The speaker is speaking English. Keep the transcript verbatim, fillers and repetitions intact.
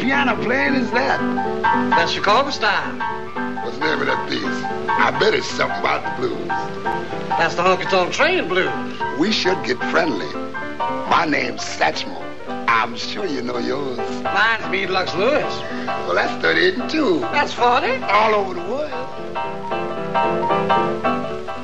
piano playing is that? That's Chicago style. What's the name of that piece? I bet it's something about the blues. That's the Honky Tonk Train Blues. We should get friendly. My name's Satchmo. I'm sure you know yours. Mine's Meade Lux Lewis. Well, that's thirty-eight and two. That's forty. All over the world.